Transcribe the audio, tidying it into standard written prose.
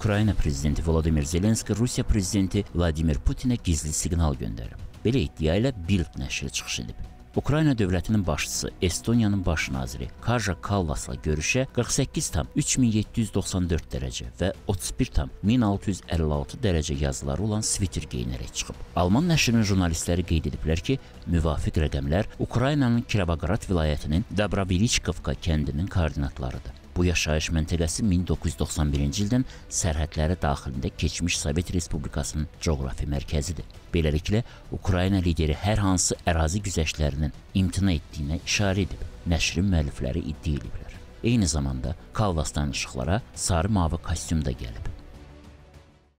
Ukrayna prezidenti Volodymyr Zelenski Rusiya prezidenti Vladimir Putinə gizli siqnal göndərib. Belə iddia ilə Bild nəşri çıxış edib. Ukrayna dövlətinin başçısı Estoniyanın baş naziri Kaja Kallasla görüşə 48,3794 dərəcə və 31,1656 dərəcə yazıları olan sviter geyinərək çıxıb. Alman nəşrinin jurnalistləri qeyd ediblər ki, müvafiq rəqəmlər Ukraynanın Kirovoqrad vilayətinin Dobrovolishkovka kəndinin koordinatlarıdır. Bu yaşayış məntəqəsi 1991-ci ildən sərhədləri daxilində keçmiş Sovet Respublikasının coğrafi mərkəzidir. Beləliklə, Ukrayna lideri hər hansı ərazi güzəştlərinin imtina etdiyinə işarə edib, nəşrin müəllifləri iddia ediblər. Eyni zamanda Kallas danışıqlara sarı mavi kostyumda gəlib.